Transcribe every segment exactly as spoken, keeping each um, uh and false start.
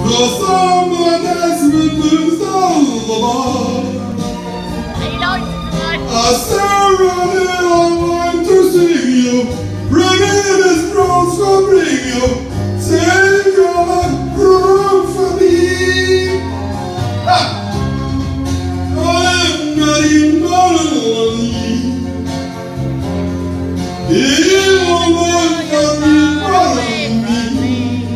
somebody's with all I surrounded online to sing you, bringing this cross for bring you, save your life room for me. Ah. I'm not even lonely. You won't let me follow me.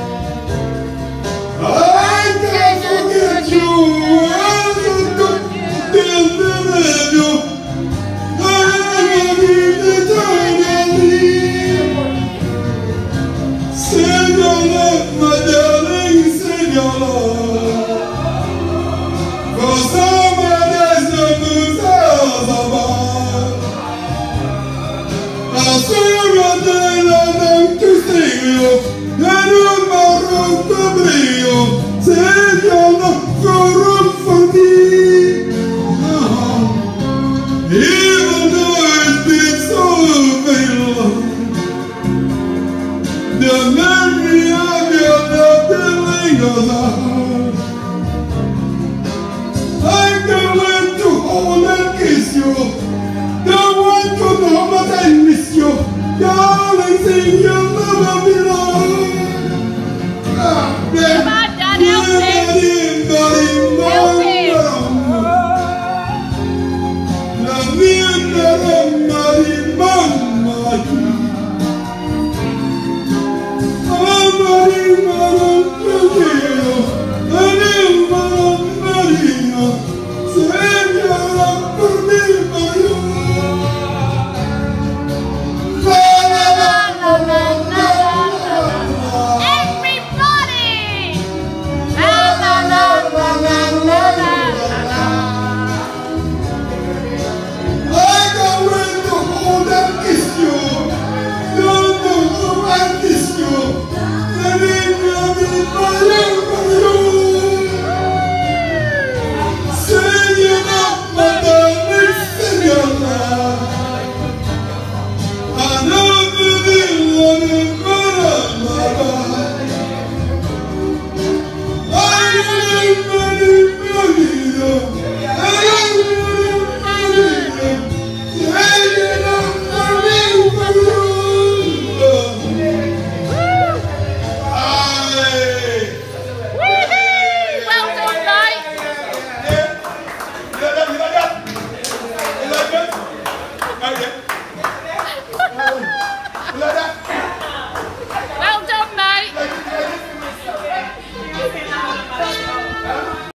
I can't forget you as I don't believe you. Save your love, my darling, save your love. For somebody's the moon's above. I'll surrender long to sing you, and tomorrow to bring you. Save your love for room for me. Uh-huh. Even though it's been so very long, the memory of your love that lingers on.